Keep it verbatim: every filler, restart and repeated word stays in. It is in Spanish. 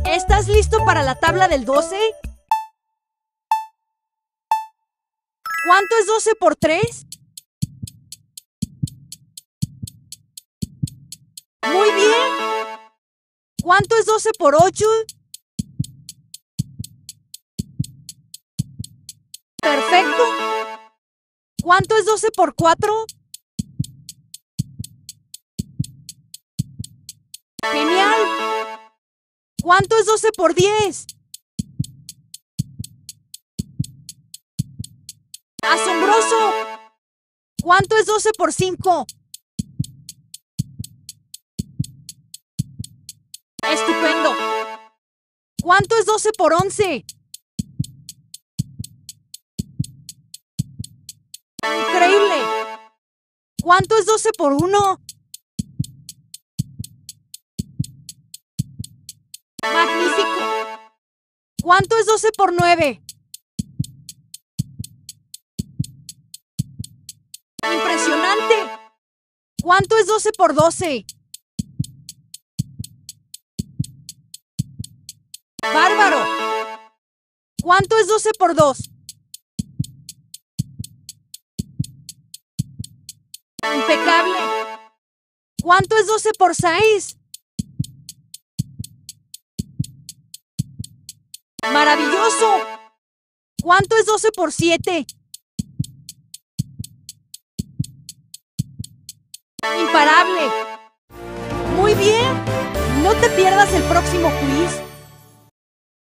¿Estás listo para la tabla del doce? ¿Cuánto es doce por tres? Muy bien. ¿Cuánto es doce por ocho? Perfecto. ¿Cuánto es doce por cuatro? Genial. ¿Cuánto es doce por diez? ¡Asombroso! ¿Cuánto es doce por cinco? ¡Estupendo! ¿Cuánto es doce por once? ¡Increíble! ¿Cuánto es doce por uno? ¡Magnífico! ¿Cuánto es doce por nueve? ¡Impresionante! ¿Cuánto es doce por doce? ¡Bárbaro! ¿Cuánto es doce por dos? ¡Impecable! ¿Cuánto es doce por seis? ¡Maravilloso! ¿Cuánto es doce por siete? ¡Imparable! Muy bien. No te pierdas el próximo quiz.